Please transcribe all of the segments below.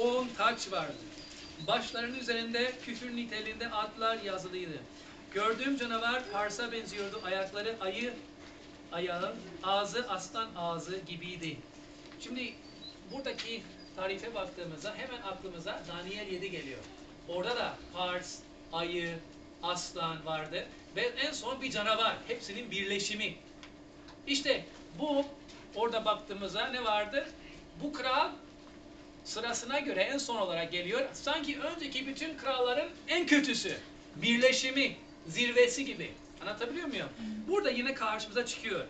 10 taç vardı. Başlarının üzerinde küfür niteliğinde adlar yazılıydı. Gördüğüm canavar Pars'a benziyordu. Ayakları ayı ayağı, ağzı aslan ağzı gibiydi. Şimdi buradaki tarife baktığımızda hemen aklımıza Daniel 7 geliyor. Orada da Pars, ayı, aslan vardı ve en son bir canavar. Hepsinin birleşimi. İşte bu orada baktığımızda ne vardı? Bu kral sırasına göre en son olarak geliyor. Sanki önceki bütün kralların en kötüsü. Birleşimi, zirvesi gibi. Anlatabiliyor muyum? Burada yine karşımıza çıkıyor.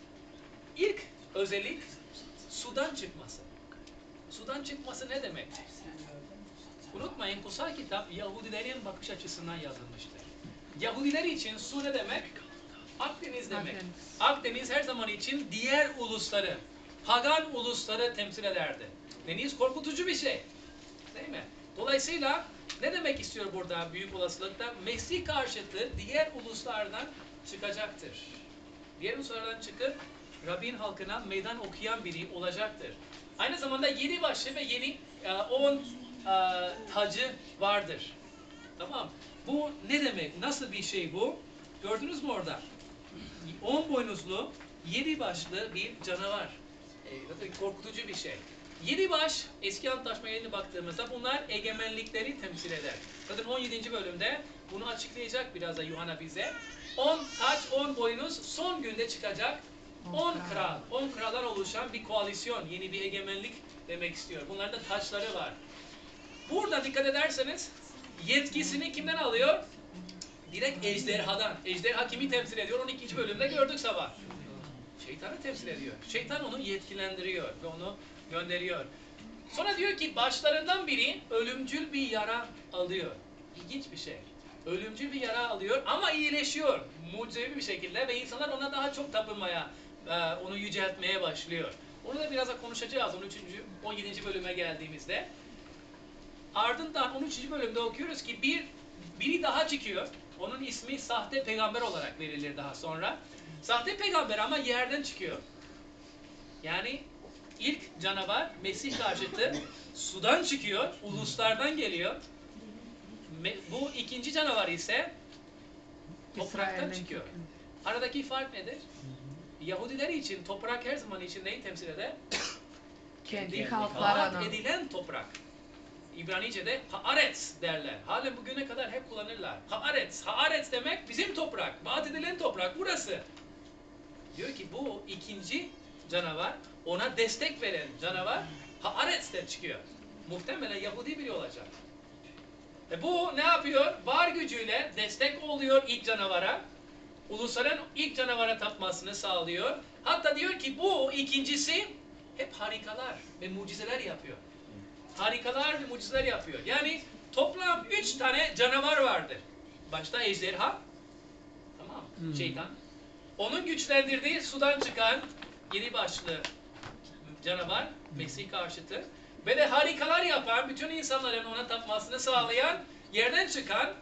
İlk özellik sudan çıkması. Sudan çıkması ne demek? Unutmayın kutsal kitap Yahudilerin bakış açısından yazılmıştır. Yahudiler için su ne demek? Akdeniz demek. Akdeniz her zaman için diğer ulusları, pagan ulusları temsil ederdi. Deniz korkutucu bir şey. Değil mi? Dolayısıyla ne demek istiyor burada büyük olasılıkla? Mesih karşıtı diğer uluslardan çıkacaktır. Diğer uluslardan çıkıp Rabbin halkına meydan okuyan biri olacaktır. Aynı zamanda 7 başı ve 10 tacı vardır. Tamam. Bu ne demek? Nasıl bir şey bu? Gördünüz mü orada? 10 boynuzlu, 7 başlı bir canavar. Korkutucu bir şey. 7 baş, eski antlaşma yerine baktığımızda bunlar egemenlikleri temsil eder. Zaten 17. bölümde bunu açıklayacak biraz da Yuhanna bize. 10 taç, 10 boynuz son günde çıkacak. 10 kral, 10 kraldan oluşan bir koalisyon, yeni bir egemenlik demek istiyor. Bunların da taçları var. Burada dikkat ederseniz yetkisini kimden alıyor? Direkt ejderhadan. Ejderha kimi temsil ediyor? 12. bölümde gördük sabah. Şeytanı temsil ediyor. Şeytan onu yetkilendiriyor ve onu gönderiyor. Sonra diyor ki başlarından biri ölümcül bir yara alıyor. İlginç bir şey. Ölümcül bir yara alıyor ama iyileşiyor. Mucizevi bir şekilde ve insanlar ona daha çok tapınmaya, onu yüceltmeye başlıyor. Onu da biraz da konuşacağız 17. bölüme geldiğimizde. Ardından 13. bölümde okuyoruz ki biri daha çıkıyor. Onun ismi sahte peygamber olarak verilir daha sonra. Sahte peygamber ama yerden çıkıyor. Yani ilk canavar Mesih karşıtı sudan çıkıyor, uluslardan geliyor. Bu ikinci canavar ise topraktan çıkıyor. Aradaki fark nedir? Yahudiler için toprak her zaman için neyi temsil eder? Kendi halklarına. Vaat edilen toprak. İbranice'de haaretz derler. Halen bugüne kadar hep kullanırlar. Haaretz. Haaretz demek bizim toprak. Vaat edilen toprak burası. Diyor ki bu ikinci canavar, ona destek veren canavar Haaretz'ten çıkıyor. Muhtemelen Yahudi biri olacak. Bu ne yapıyor? Var gücüyle destek oluyor ilk canavara. Ulusların ilk canavara tapmasını sağlıyor. Hatta diyor ki bu ikincisi hep harikalar ve mucizeler yapıyor. Harikalar ve mucizeler yapıyor. Yani toplam 3 tane canavar vardır. Başta ejderha, tamam, şeytan. Onun güçlendirdiği sudan çıkan 7 başlı canavar, Mesih karşıtı. Ve de harikalar yapan, bütün insanların ona tapmasını sağlayan, yerden çıkan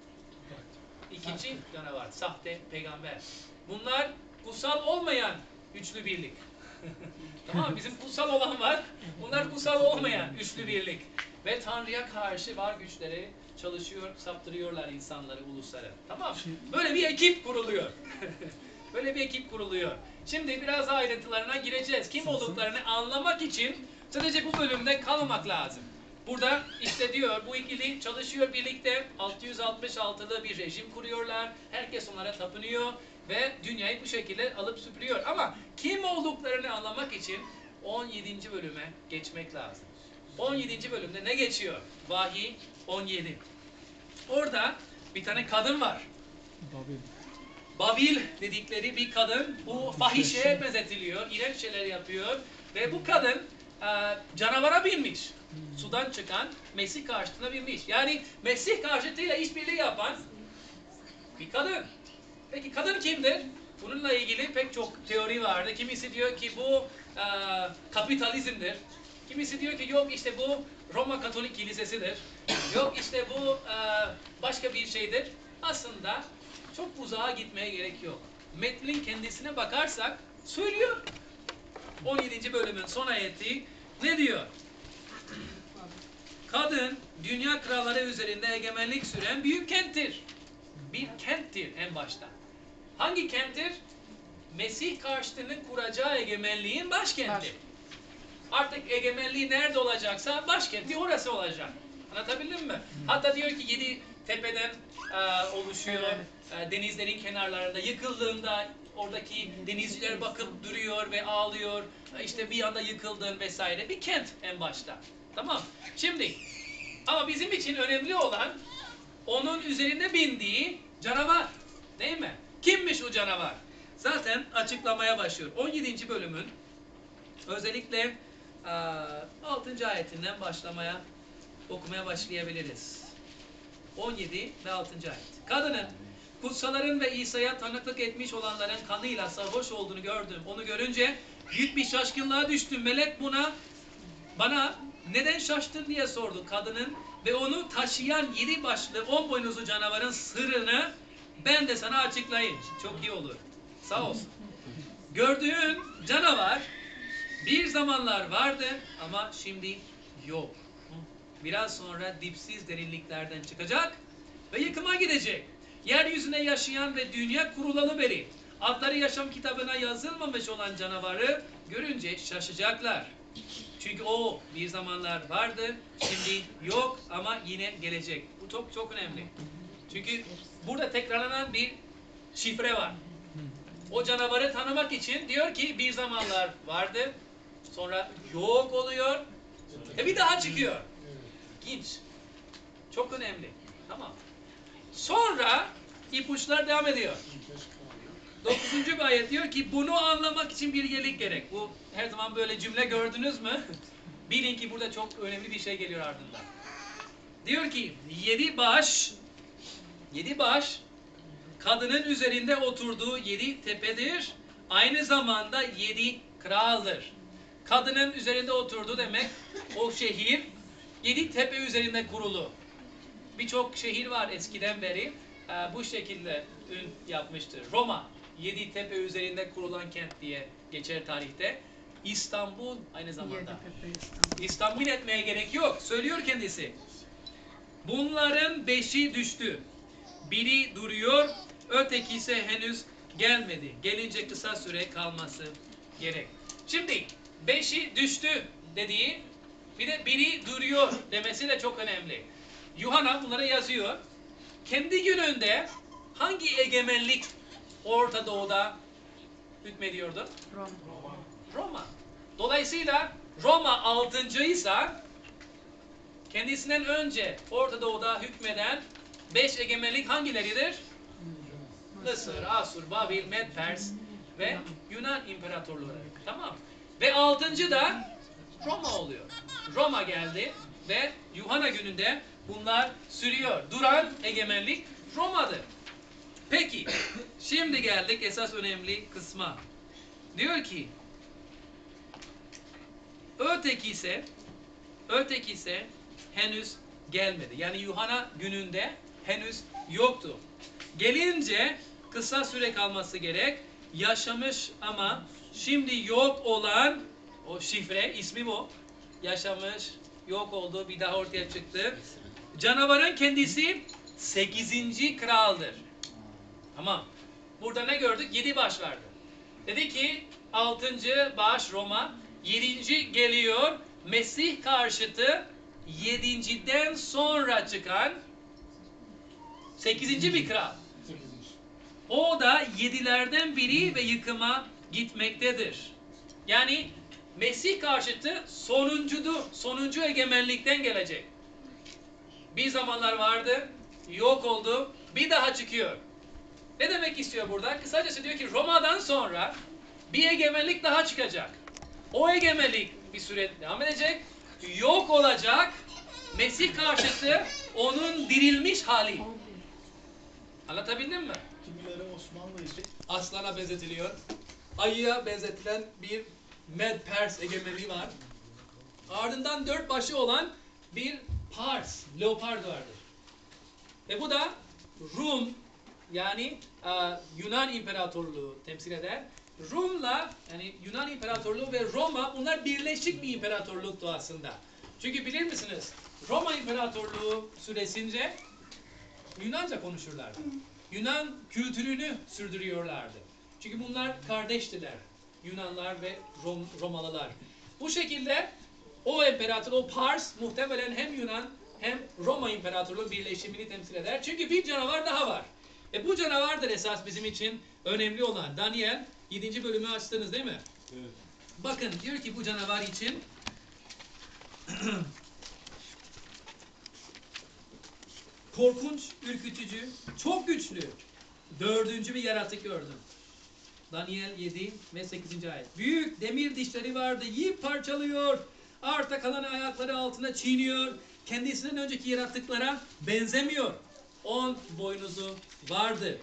ikinci canavar, sahte peygamber. Bunlar kutsal olmayan üçlü birlik. Tamam, bizim kutsal olan var, bunlar kutsal olmayan üçlü birlik. Ve Tanrı'ya karşı var güçleri çalışıyor, saptırıyorlar insanları, ulusları. Tamam, böyle bir ekip kuruluyor. Böyle bir ekip kuruluyor. Şimdi biraz daha ayrıntılarına gireceğiz. Kim olduklarını anlamak için sadece bu bölümde kalmamak lazım. Burada işte diyor bu ikili çalışıyor birlikte 666'lı bir rejim kuruyorlar. Herkes onlara tapınıyor ve dünyayı bu şekilde alıp süpürüyor. Ama kim olduklarını anlamak için 17. bölüme geçmek lazım. 17. bölümde ne geçiyor? Vahiy 17. Orada bir tane kadın var. Babil dedikleri bir kadın, bu fahişeye benzetiliyor, iğrenç şeyler yapıyor ve bu kadın canavara binmiş. Sudan çıkan Mesih karşıtına binmiş. Yani Mesih karşıtıyla işbirliği yapan bir kadın. Peki kadın kimdir? Bununla ilgili pek çok teori vardı. Kimisi diyor ki bu kapitalizmdir. Kimisi diyor ki yok işte bu Roma Katolik Kilisesi'dir. Yok işte bu başka bir şeydir. Aslında çok uzağa gitmeye gerek yok. Metnin kendisine bakarsak söylüyor. 17. bölümün son ayeti ne diyor? Kadın dünya kralları üzerinde egemenlik süren büyük kenttir. Bir kenttir en başta. Hangi kenttir? Mesih karşıtının kuracağı egemenliğin başkenti. Artık egemenliği nerede olacaksa başkenti orası olacak. Anlatabildim mi? Hatta diyor ki 7 tepeden oluşuyor. Denizlerin kenarlarında yıkıldığında oradaki denizciler bakıp duruyor ve ağlıyor. İşte bir anda yıkıldın vesaire. Bir kent en başta. Tamam. Şimdi ama bizim için önemli olan onun üzerinde bindiği canavar. Değil mi? Kimmiş o canavar? Zaten açıklamaya başlıyor. 17. bölümün özellikle 6. ayetinden okumaya başlayabiliriz. 17 ve 6. ayet. Kadının kutsaların ve İsa'ya tanıklık etmiş olanların kanıyla sarhoş olduğunu gördüm. Onu görünce büyük bir şaşkınlığa düştüm. Melek bana neden şaştın diye sordu. Kadının ve onu taşıyan 7 başlı 10 boynuzlu canavarın sırrını ben de sana açıklayayım. Çok iyi olur. Sağ olsun. Gördüğün canavar bir zamanlar vardı ama şimdi yok. Biraz sonra dipsiz derinliklerden çıkacak ve yıkıma gidecek. Yeryüzüne yaşayan ve dünya kurulalı beri adları yaşam kitabına yazılmamış olan canavarı görünce şaşacaklar. Çünkü o bir zamanlar vardı, şimdi yok ama yine gelecek. Bu çok çok önemli. Çünkü burada tekrarlanan bir şifre var. O canavarı tanımak için diyor ki bir zamanlar vardı, sonra yok oluyor ve bir daha çıkıyor. İlginç. Çok önemli. Tamam. Sonra ipuçlar devam ediyor. 9. ayet diyor ki bunu anlamak için bilgelik gerek. Bu her zaman böyle cümle gördünüz mü? Bilin ki burada çok önemli bir şey geliyor ardından. Diyor ki 7 baş kadının üzerinde oturduğu 7 tepedir. Aynı zamanda 7 kraldır. Kadının üzerinde oturduğu demek o şehir 7 tepe üzerinde kurulu. Birçok şehir var eskiden beri bu şekilde ün yapmıştır. Roma 7 tepe üzerinde kurulan kent diye geçer tarihte. İstanbul aynı zamanda. İstanbul etmeye gerek yok. Söylüyor kendisi. Bunların 5'i düştü. Biri duruyor, öteki ise henüz gelmedi. Gelince kısa süre kalması gerek. Şimdi 5'i düştü dediği bir de biri duruyor demesi de çok önemli. Yuhanna bunları yazıyor. Kendi gününde hangi egemenlik Orta Doğu'da hükmediyordu? Roma. Dolayısıyla Roma 6. ise kendisinden önce Orta Doğu'da hükmeden 5 egemenlik hangileridir? Mısır, Asur, Babil, Med, Pers ve Yunan imparatorluğu. Tamam. Ve 6. da Roma oluyor. Roma geldi ve Yuhanna gününde bunlar sürüyor. Duran egemenlik Roma'dır. Peki, şimdi geldik esas önemli kısma. Diyor ki, öteki ise henüz gelmedi. Yani Yuhanna gününde henüz yoktu. Gelince kısa süre kalması gerek. Yaşamış ama şimdi yok olan o şifre, ismi bu. Yaşamış, yok oldu, bir daha ortaya çıktı. Canavarın kendisi 8. kraldır. Tamam. Burada ne gördük? 7 baş vardı. Dedi ki 6. baş Roma, 7. geliyor Mesih karşıtı 7.den sonra çıkan 8. bir kral. O da 7'lerden biri ve yıkıma gitmektedir. Yani Mesih karşıtı sonuncu egemenlikten gelecek. Bir zamanlar vardı, yok oldu, bir daha çıkıyor. Ne demek istiyor burada? Kısacası diyor ki Roma'dan sonra bir egemenlik daha çıkacak. O egemenlik bir süre devam edecek, yok olacak, Mesih karşıtı onun dirilmiş hali. Anlatabildim mi? Kimileri Osmanlı için Aslana benzetiliyor. Ayıya benzetilen bir Med Pers egemenliği var. Ardından 4 başı olan bir Pars, leopard vardır. Ve bu da Rum, yani Yunan İmparatorluğu temsil eder. Rum'la, yani Yunan İmparatorluğu ve Roma, bunlar birleşik bir imparatorluktu aslında. Çünkü bilir misiniz? Roma İmparatorluğu süresince Yunanca konuşurlardı. Yunan kültürünü sürdürüyorlardı. Çünkü bunlar kardeştiler. Yunanlar ve Romalılar. Bu şekilde o imparator, o Pars muhtemelen hem Yunan hem Roma İmparatorluğu birleşimini temsil eder. Çünkü bir canavar daha var. Bu canavardır esas bizim için önemli olan. Daniel 7. bölümü açtınız değil mi? Evet. Bakın diyor ki bu canavar için korkunç, ürkütücü, çok güçlü, dördüncü bir yaratık gördüm. Daniel 7 ve 8. ayet. Büyük demir dişleri vardı, yiyip parçalıyor, arta kalan ayakları altına çiğniyor, kendisinden önceki yaratıklara benzemiyor. 10 boynuzu vardı.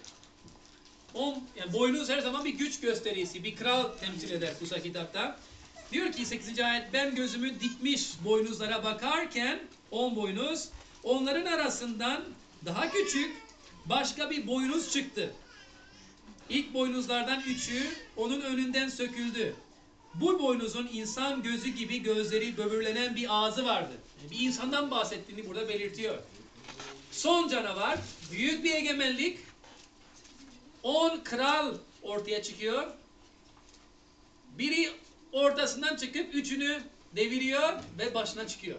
Yani boynuz her zaman bir güç gösterisi, bir kral temsil eder kutsal kitapta. Diyor ki 8. ayet, ben gözümü dikmiş boynuzlara bakarken 10 boynuz, onların arasından daha küçük başka bir boynuz çıktı. İlk boynuzlardan 3'ü onun önünden söküldü. Bu boynuzun insan gözü gibi gözleri böbürlenen bir ağzı vardı. Yani bir insandan bahsettiğini burada belirtiyor. Son canavar, büyük bir egemenlik, 10 kral ortaya çıkıyor. Biri ortasından çıkıp üçünü deviriyor ve başına çıkıyor.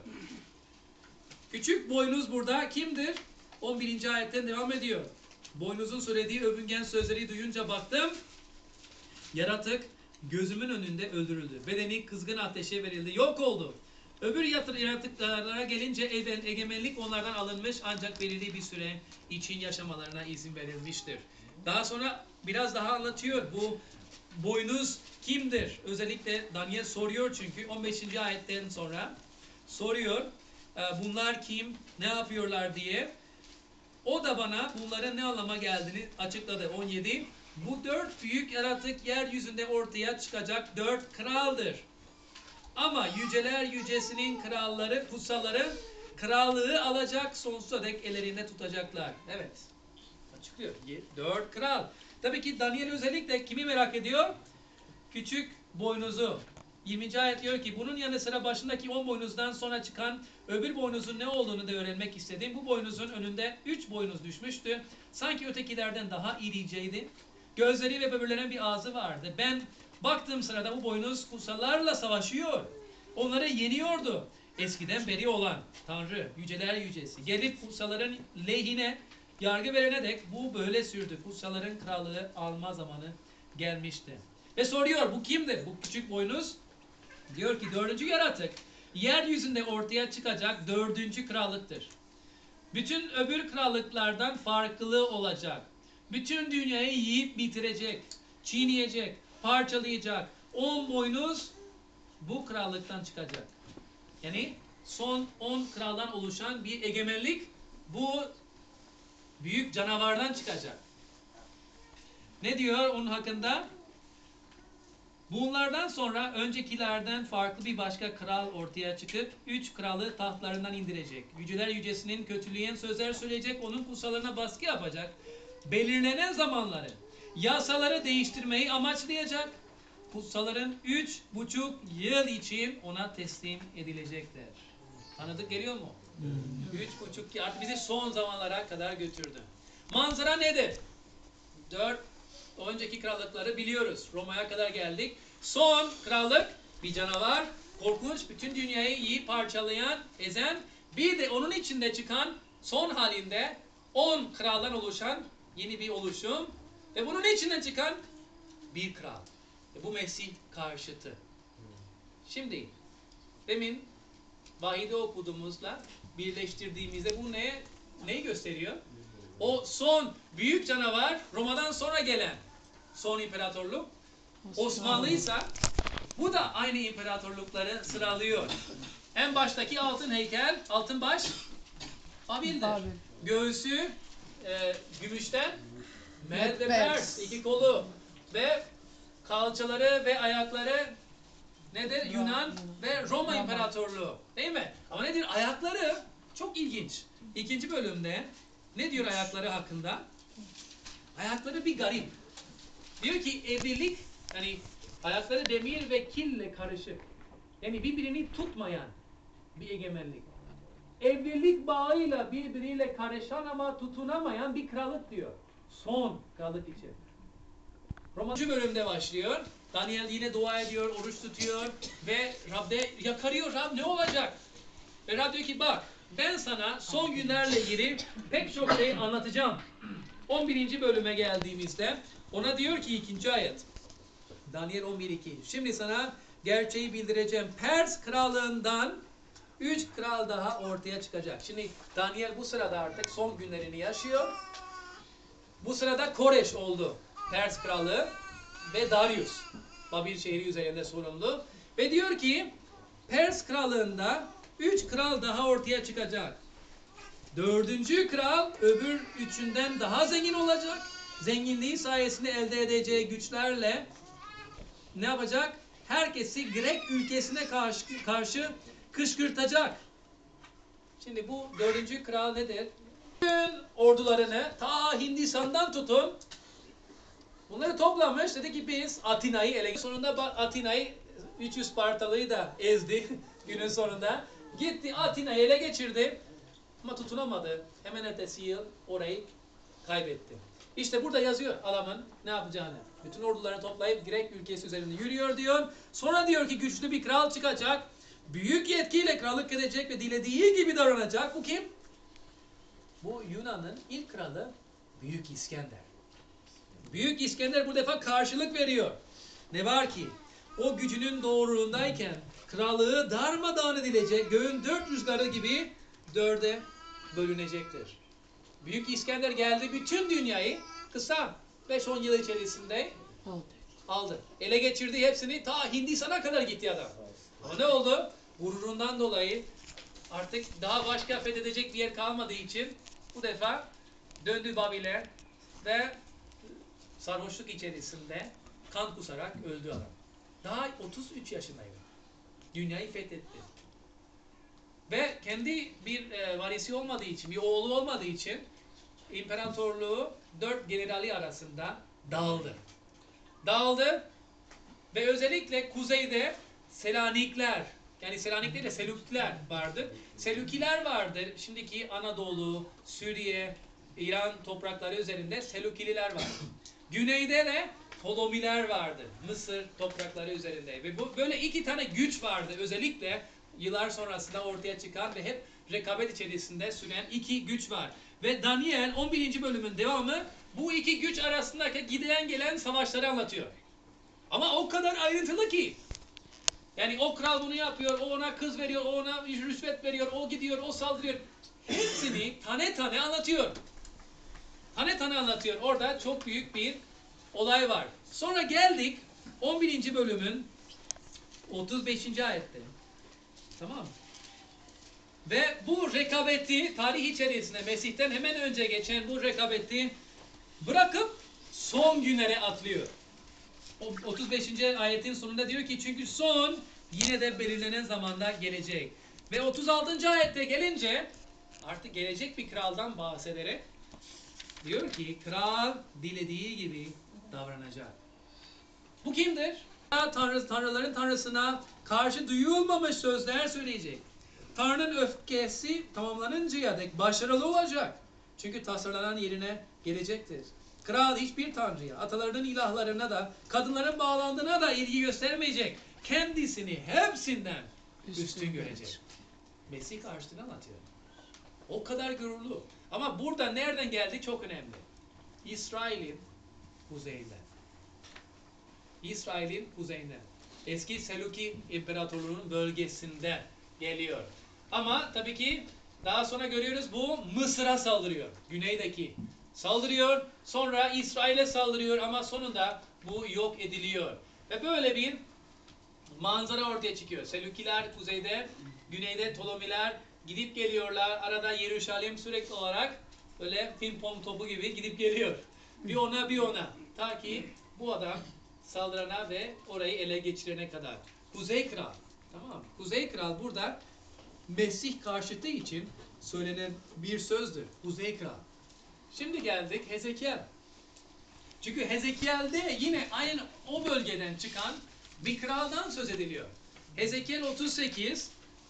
Küçük boynuz burada kimdir? 11. ayetten devam ediyor. Boynuzun söylediği övüngen sözleri duyunca baktım. Yaratık gözümün önünde öldürüldü. Bedeni kızgın ateşe verildi. Yok oldu. Öbür yaratıklara gelince egemenlik onlardan alınmış ancak belirli bir süre için yaşamalarına izin verilmiştir. Daha sonra biraz daha anlatıyor. Bu boynuz kimdir? Özellikle Daniel soruyor çünkü 15. ayetten sonra soruyor. Bunlar kim? Ne yapıyorlar diye. O da bana bunların ne anlama geldiğini açıkladı. 17. Bu 4 büyük yaratık yeryüzünde ortaya çıkacak 4 kraldır. Ama yüceler yücesinin kralları, kutsalları krallığı alacak, sonsuza dek ellerinde tutacaklar. Evet. Açıklıyor. 4 kral. Tabii ki Daniel özellikle kimi merak ediyor? Küçük boynuzu. 20. ayet diyor ki bunun yanı sıra başındaki 10 boynuzdan sonra çıkan öbür boynuzun ne olduğunu da öğrenmek istedim. Bu boynuzun önünde 3 boynuz düşmüştü. Sanki ötekilerden daha iriceydi. Gözleri ve böbürlenen bir ağzı vardı. Ben baktığım sırada bu boynuz kutsallarla savaşıyor. Onları yeniyordu. Eskiden beri olan Tanrı, yüceler yücesi. Gelip kutsalların lehine yargı verene dek bu böyle sürdü. Kutsalların krallığı alma zamanı gelmişti. Ve soruyor bu kimdir? Bu küçük boynuz. Diyor ki 4. yaratık yeryüzünde ortaya çıkacak 4. krallıktır. Bütün öbür krallıklardan farklı olacak. Bütün dünyayı yiyip bitirecek, çiğneyecek, parçalayacak. 10 boynuz bu krallıktan çıkacak. Yani son 10 kraldan oluşan bir egemenlik bu büyük canavardan çıkacak. Ne diyor onun hakkında? Bunlardan sonra öncekilerden farklı bir başka kral ortaya çıkıp 3 kralı tahtlarından indirecek. Yüceler yücesinin kötüleyen sözler söyleyecek, onun kutsallarına baskı yapacak. Belirlenen zamanları, yasaları değiştirmeyi amaçlayacak. Kutsalların 3,5 yıl için ona teslim edilecekler. Tanıdık geliyor mu? 3,5 yıl artık bizi son zamanlara kadar götürdü. Manzara nedir? 4 önceki krallıkları biliyoruz. Roma'ya kadar geldik. Son krallık bir canavar, korkunç, bütün dünyayı yiyip parçalayan, ezen, bir de onun içinde çıkan son halinde 10 kraldan oluşan yeni bir oluşum ve bunun içinden çıkan bir kral. Bu Mesih karşıtı. Şimdi demin vahide okuduğumuzla birleştirdiğimizde bu neyi gösteriyor? O son büyük canavar Roma'dan sonra gelen son imparatorluk Osmanlıysa bu da aynı imparatorlukları sıralıyor. En baştaki altın heykel, altın baş Babil'dir. Göğsü gümüşten Med ve Pers, 2 kolu ve kalçaları ve ayakları nedir? Yunan ve Roma İmparatorluğu. Değil mi? Ama nedir? Ayakları çok ilginç. 2. bölümde ne diyor ayakları hakkında? Ayakları bir garip. Diyor ki evlilik, yani ayakları demir ve kille karışık. Yani birbirini tutmayan bir egemenlik. Evlilik bağıyla birbiriyle karışan ama tutunamayan bir krallık diyor. Son krallık için. Romancı bölümde başlıyor. Daniel yine dua ediyor, oruç tutuyor ve Rab'de yakarıyor. Rab ne olacak? Ve Rab diyor ki bak ben sana son günlerle ilgili pek çok şey anlatacağım. 11. bölüme geldiğimizde ona diyor ki 2. ayet. Daniel 11.2. Şimdi sana gerçeği bildireceğim. Pers krallığından 3 kral daha ortaya çıkacak. Şimdi Daniel bu sırada artık son günlerini yaşıyor. Bu sırada Koreş oldu. Pers kralı ve Darius. Babil şehri üzerinde sorumlu. Ve diyor ki Pers krallığında 3 kral daha ortaya çıkacak. 4. kral öbür üçünden daha zengin olacak. Zenginliği sayesinde elde edeceği güçlerle ne yapacak? Herkesi Grek ülkesine karşı kışkırtacak. Şimdi bu 4. kral nedir? Bütün ordularını ta Hindistan'dan tutun bunları toplamış. Dedi ki biz Atina'yı ele geçirdik. Sonunda Atina'yı 300 Spartalı'yı da ezdi günün sonunda. Gitti Atina'yı ele geçirdi. Ama tutunamadı. Hemen ertesi yıl orayı kaybetti. İşte burada yazıyor adamın ne yapacağını. Bütün ordularını toplayıp Grek ülkesi üzerinde yürüyor diyor. Sonra diyor ki güçlü bir kral çıkacak. Büyük yetkiyle krallık edecek ve dilediği gibi davranacak. Bu kim? Bu Yunan'ın ilk kralı Büyük İskender. Büyük İskender bu defa karşılık veriyor. Ne var ki? O gücünün doğruluğundayken krallığı darmadağın edilecek, göğün 4 rüzgarı gibi 4'e bölünecektir. Büyük İskender geldi, bütün dünyayı kısa 5-10 yıl içerisinde aldı. Ele geçirdi hepsini, ta Hindistan'a kadar gitti adam. Ama ne oldu? Gururundan dolayı artık daha başka fethedecek bir yer kalmadığı için bu defa döndü Babil'e ve sarhoşluk içerisinde kan kusarak öldü adam. Daha 33 yaşındaydı. Dünyayı fethetti. Ve kendi bir varisi olmadığı için, bir oğlu olmadığı için imparatorluğu 4 generali arasında dağıldı. Dağıldı ve özellikle kuzeyde Selanikler, yani Selanik değil de Selukliler vardır. Selükiler vardır. Şimdiki Anadolu, Suriye, İran toprakları üzerinde Selukililer var. Güneyde de Ptolemies vardı. Mısır toprakları üzerinde. Ve bu böyle 2 tane güç vardı. Özellikle yıllar sonrasında ortaya çıkan ve hep rekabet içerisinde süren 2 güç var. Ve Daniel 11. bölümün devamı bu 2 güç arasındaki giden gelen savaşları anlatıyor. Ama o kadar ayrıntılı ki. Yani o kral bunu yapıyor, o ona kız veriyor, o ona rüşvet veriyor, o gidiyor, o saldırıyor. Hepsini tane tane anlatıyor. Tane tane anlatıyor. Orada çok büyük bir olay var. Sonra geldik 11. bölümün 35. ayette. Tamam mı? Ve bu rekabeti tarih içerisinde Mesih'ten hemen önce geçen bu rekabeti bırakıp son günlere atlıyor. 35. ayetin sonunda diyor ki çünkü son yine de belirlenen zamanda gelecek. Ve 36. ayette gelince artık gelecek bir kraldan bahsederek diyor ki kral dilediği gibi davranacak. Bu kimdir? Tanrıların tanrısına karşı duyulmamış sözler söyleyecek. Tanrı'nın öfkesi tamamlanıncaya dek başarılı olacak. Çünkü tasarlanan yerine gelecektir. Kral hiçbir tanrıya, atalarının ilahlarına da, kadınların bağlandığına da ilgi göstermeyecek. Kendisini hepsinden üstün görecek. Mesih karşıtını anlatıyor. O kadar gururlu. Ama burada nereden geldi çok önemli. İsrail'in kuzeyinden. İsrail'in kuzeyinden. Eski Seluki İmparatorluğu'nun bölgesinden geliyor. Ama tabii ki daha sonra görüyoruz bu Mısır'a saldırıyor. Güneydeki saldırıyor. Sonra İsrail'e saldırıyor ama sonunda bu yok ediliyor. Ve böyle bir manzara ortaya çıkıyor. Selükiler kuzeyde, güneyde Ptolemies gidip geliyorlar. Arada Yeruşalim sürekli olarak böyle ping-pong topu gibi gidip geliyor. Bir ona bir ona. Ta ki bu adam saldırana ve orayı ele geçirene kadar. Kuzey Kral. Tamam mı? Kuzey Kral burada Mesih karşıtı için söylenen bir sözdür. Kuzey Kral. Şimdi geldik Hezekiel. Çünkü Hezekiel'de yine aynı o bölgeden çıkan bir kraldan söz ediliyor. Hezekiel 38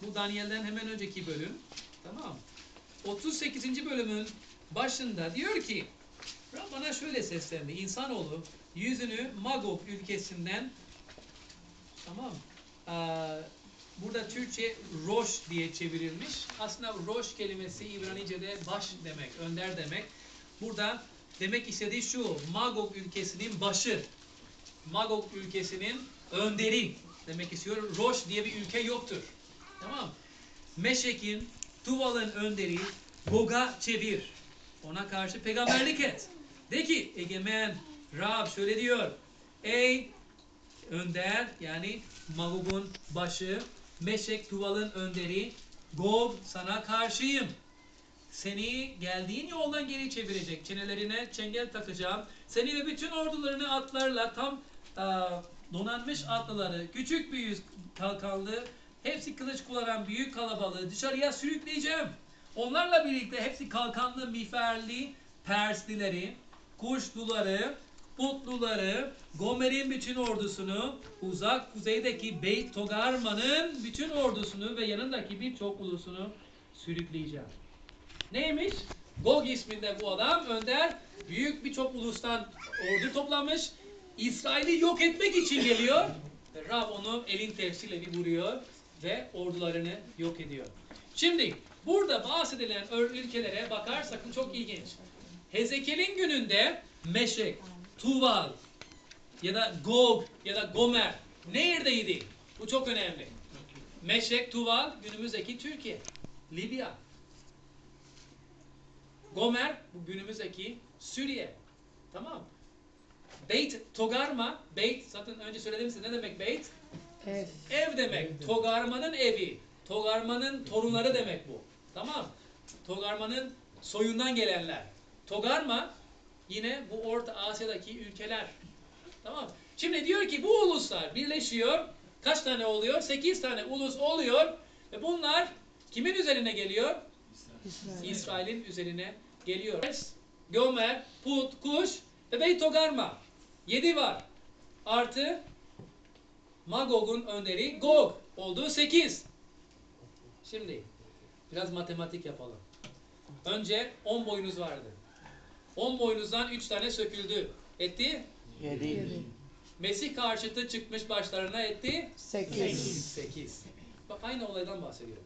Bu Daniel'den hemen önceki bölüm. Tamam. 38. bölümün başında diyor ki Rab bana şöyle seslendi. İnsanoğlu yüzünü Magog ülkesinden, tamam, burada Türkçe Roş diye çevrilmiş. Aslında Roş kelimesi İbranice'de baş demek, önder demek. Burada demek istediği şu: Magog ülkesinin başı, Magog ülkesinin önderi demek istiyor. Roş diye bir ülke yoktur. Tamam. Meşek'in, Tuval'ın önderi Gog'a çevir. Ona karşı peygamberlik et. De ki egemen Rab şöyle diyor. Ey önder, yani Magog'un başı, Meşek, Tuval'ın önderi Gog, sana karşıyım. Seni geldiğin yoldan geri çevirecek. Çenelerine çengel takacağım. Seni ve bütün ordularını atlarla, tam donanmış atlıları, küçük büyük kalkanlı, hepsi kılıç kullanan büyük kalabalığı dışarıya sürükleyeceğim. Onlarla birlikte hepsi kalkanlı, miğferli Perslileri, Kuşluları, Putluları, Gomer'in bütün ordusunu, uzak kuzeydeki Beyt Togarma'nın bütün ordusunu ve yanındaki birçok ulusunu sürükleyeceğim. Neymiş? Gog isminde bu adam önder, büyük birçok ulustan ordu toplamış, İsrail'i yok etmek için geliyor ve Rab onu elin tersiyle bir vuruyor ve ordularını yok ediyor. Şimdi burada bahsedilen ülkelere bakarsak çok ilginç. Hezekiel'in gününde Meşek, Tuval ya da Gog ya da Gomer neredeydi? Bu çok önemli. Meşek, Tuval günümüzdeki Türkiye, Libya. Gomer bu günümüzdeki Suriye. Tamam. Beyt Togarma, Beyt zaten önce söyledim size ne demek Beyt? Ev. Ev demek. Togarma'nın evi. Togarma'nın torunları demek bu. Tamam. Togarma'nın soyundan gelenler. Togarma yine bu Orta Asya'daki ülkeler. Tamam. Şimdi diyor ki bu uluslar birleşiyor. Kaç tane oluyor? 8 tane ulus oluyor. Ve bunlar kimin üzerine geliyor? İsrail'in üzerine geliyor. Gomer, Put, Kuş ve Beyt Togarma. 7 var. Artı Magog'un önderi Gog. Olduğu 8. Şimdi biraz matematik yapalım. Önce 10 boynuz vardı. 10 boynuzdan 3 tane söküldü. Etti? 7. Mesih karşıtı çıkmış başlarına etti? 8. 8. Bak aynı olaydan bahsediyoruz.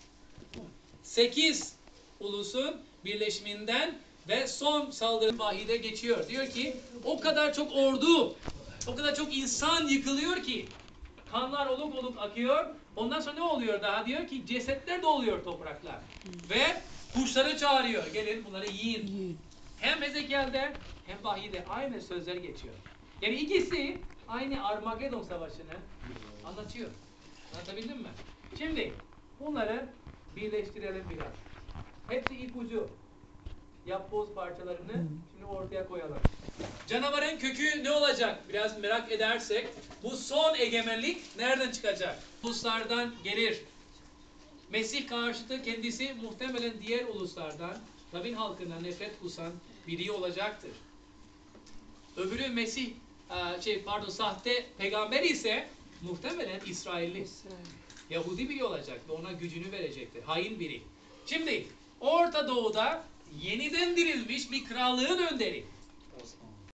8 ulusun birleşiminden ve son saldırı vahide geçiyor. Diyor ki o kadar çok ordu, o kadar çok insan yıkılıyor ki kanlar oluk oluk akıyor. Ondan sonra ne oluyor daha? Diyor ki cesetler doluyor topraklar. Ve kuşları çağırıyor. Gelin bunları yiyin. Hem Hezekiel'de hem vahide aynı sözler geçiyor. Yani ikisi aynı Armagedon Savaşı'nı anlatıyor. Anlatabildim mi? Şimdi bunları birleştirelim biraz. Hepsi ipucu. Yapboz parçalarını şimdi ortaya koyalım. Canavarın kökü ne olacak? Biraz merak edersek bu son egemenlik nereden çıkacak? Uluslardan gelir. Mesih karşıtı kendisi muhtemelen diğer uluslardan, Rabin halkına nefret kusan biri olacaktır. Öbürü Mesih, sahte peygamber ise muhtemelen İsrailli. Yahudi biri olacak ve ona gücünü verecektir. Hain biri. Şimdi Orta Doğu'da yeniden dirilmiş bir krallığın önderi.